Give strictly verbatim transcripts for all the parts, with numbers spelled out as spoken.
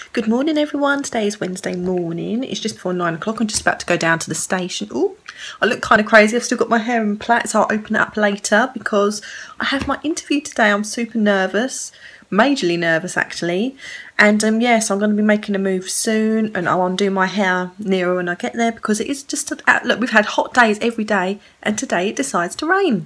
Good morning everyone, today is Wednesday morning, it's just before nine o'clock, I'm just about to go down to the station. Oh, I look kind of crazy, I've still got my hair in plaits, so I'll open it up later because I have my interview today. I'm super nervous, majorly nervous actually, and um, yes, yeah, so I'm going to be making a move soon and I'll undo my hair nearer when I get there because it is just, a, look, we've had hot days every day and today it decides to rain.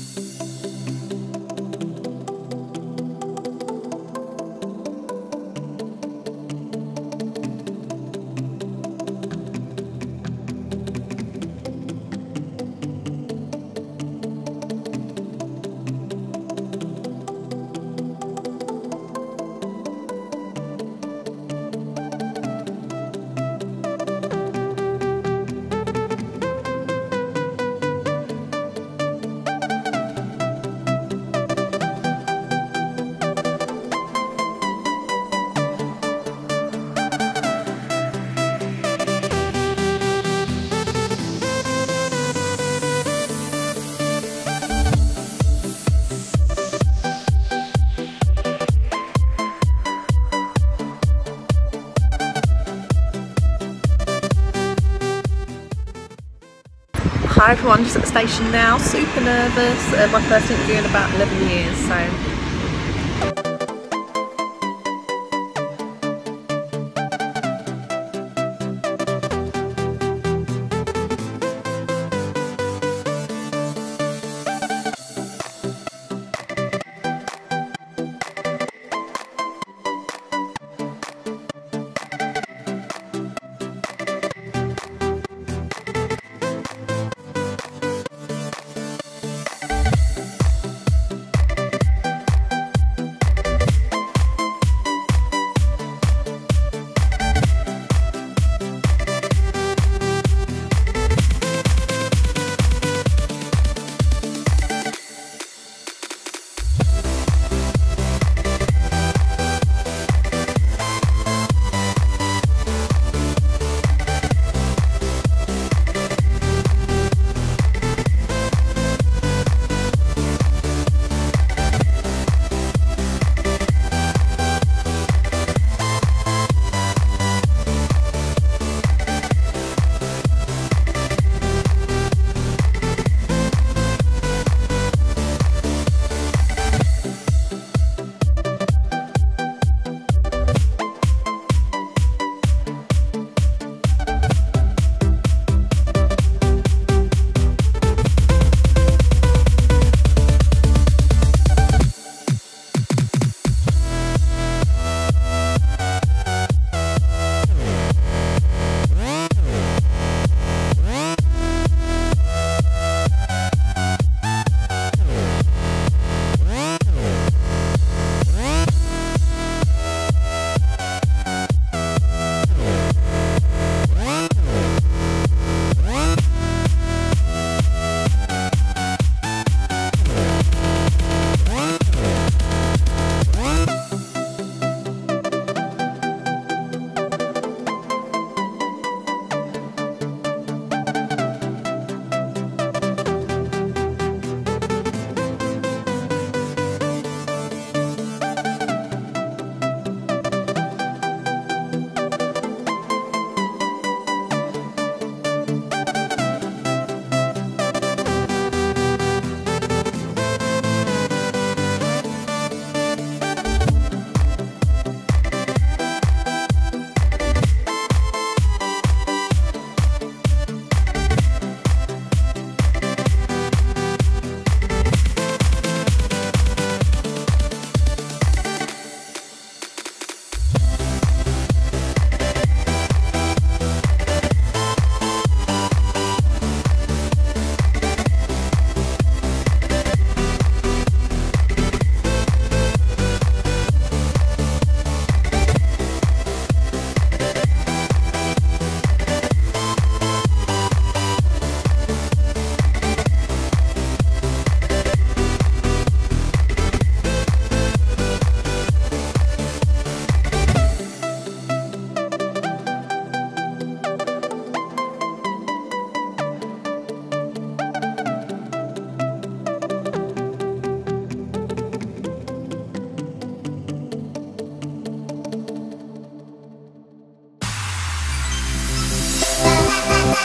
Hi everyone, just at the station now, super nervous, uh, my first interview in about eleven years, so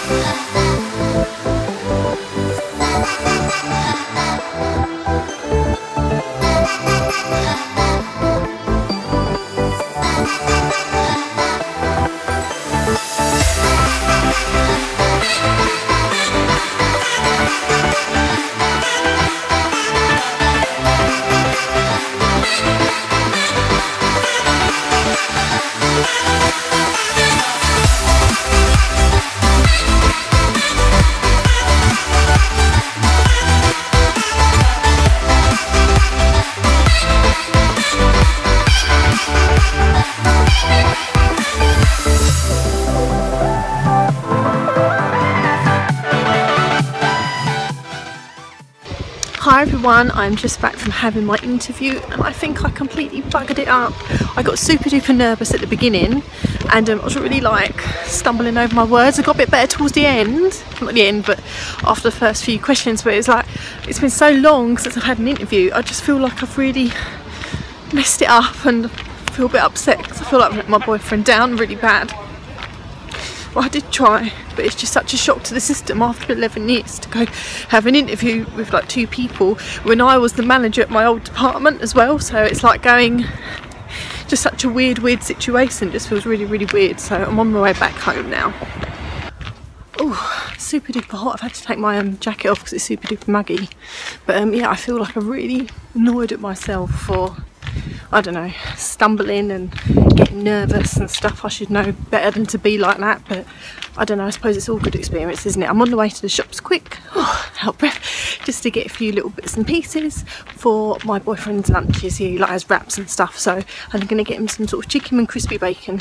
Hi everyone, I'm just back from having my interview and I think I completely buggered it up. I got super duper nervous at the beginning and um, I was really like stumbling over my words. I got a bit better towards the end, not the end but after the first few questions, but it's like it's been so long since I've had an interview. I just feel like I've really messed it up and I feel a bit upset because I feel like I've let my boyfriend down really bad. Well, I did try, but it's just such a shock to the system after eleven years to go have an interview with like two people when I was the manager at my old department as well. So it's like going, just such a weird, weird situation. Just feels really, really weird. So I'm on my way back home now. Oh, super duper hot. I've had to take my um, jacket off because it's super duper muggy. But um, yeah, I feel like I'm really annoyed at myself for, I don't know, stumbling and getting nervous and stuff. I should know better than to be like that, but I don't know, I suppose it's all good experience, isn't it? I'm on the way to the shops quick, oh, out breath, just to get a few little bits and pieces for my boyfriend's lunches. He like has wraps and stuff, so I'm going to get him some sort of chicken and crispy bacon.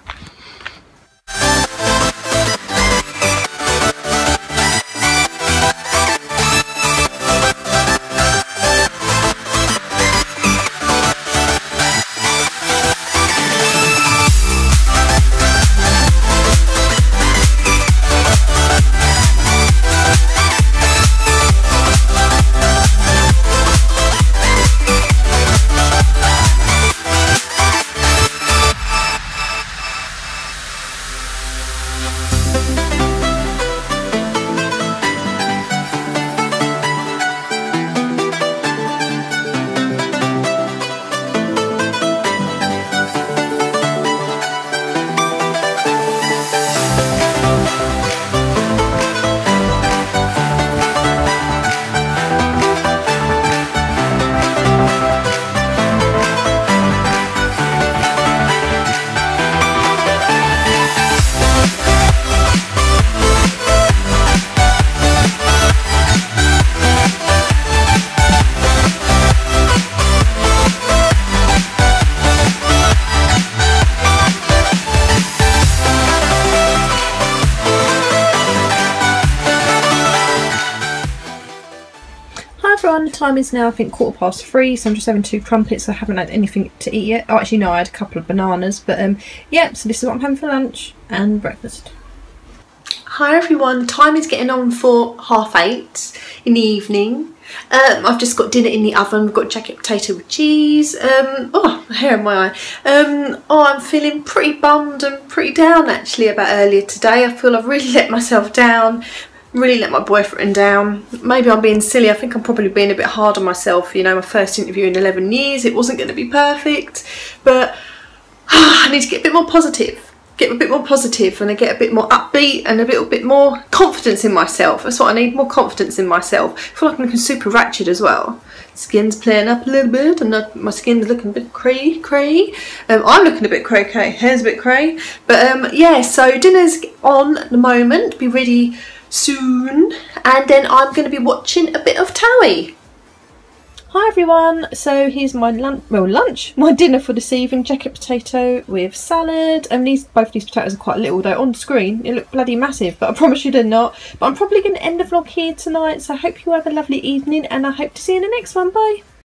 The time is now I think quarter past three, so I'm just having two crumpets. I haven't had anything to eat yet. Oh, actually no, I had a couple of bananas, but um yeah, so this is what I'm having for lunch and breakfast. Hi everyone, the time is getting on for half eight in the evening. Um, I've just got dinner in the oven. We've got jacket potato with cheese. Um, oh, hair in my eye. Um, oh, I'm feeling pretty bummed and pretty down actually about earlier today. I feel I've really let myself down. Really let my boyfriend down. Maybe I'm being silly. I think I'm probably being a bit hard on myself. You know, my first interview in eleven years, it wasn't going to be perfect, but I need to get a bit more positive. Get a bit more positive and I get a bit more upbeat and a little bit more confidence in myself. That's what I need, more confidence in myself. I feel like I'm looking super ratchet as well. Skin's playing up a little bit and my skin's looking a bit cray cray. Um, I'm looking a bit cray cray, hair's a bit cray. But um, yeah, so dinner's on at the moment, be ready soon, and then I'm going to be watching a bit of Towie. Hi everyone, so here's my lunch, well lunch, my dinner for this evening, jacket potato with salad, and these both these potatoes are quite little though. On screen it look bloody massive, but I promise you they're not. But I'm probably going to end the vlog here tonight, so I hope you have a lovely evening and I hope to see you in the next one. Bye.